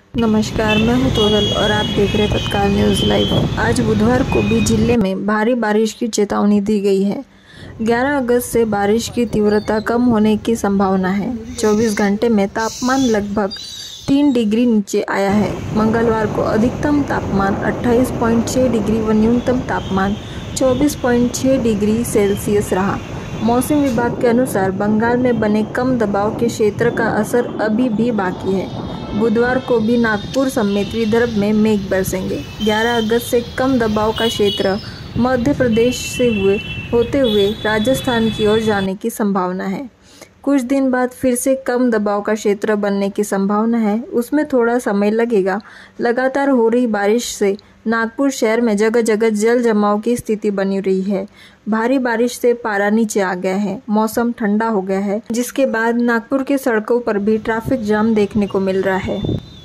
नमस्कार, मैं हूं तोरल और आप देख रहे तत्काल न्यूज़ लाइव। आज बुधवार को भी जिले में भारी बारिश की चेतावनी दी गई है। 11 अगस्त से बारिश की तीव्रता कम होने की संभावना है। 24 घंटे में तापमान लगभग 3 डिग्री नीचे आया है। मंगलवार को अधिकतम तापमान 28.6 डिग्री व न्यूनतम तापमान 24.6 डिग्री सेल्सियस रहा। मौसम विभाग के अनुसार बंगाल में बने कम दबाव के क्षेत्र का असर अभी भी बाकी है। बुधवार को भी नागपुर समेत विदर्भ में मेघ बरसेंगे। 11 अगस्त से कम दबाव का क्षेत्र मध्य प्रदेश से होते हुए राजस्थान की ओर जाने की संभावना है। कुछ दिन बाद फिर से कम दबाव का क्षेत्र बनने की संभावना है। उसमें थोड़ा समय लगेगा। लगातार हो रही बारिश से नागपुर शहर में जगह जगह जल जमाव की स्थिति बनी रही है। भारी बारिश से पारा नीचे आ गया है। मौसम ठंडा हो गया है, जिसके बाद नागपुर के सड़कों पर भी ट्रैफिक जाम देखने को मिल रहा है।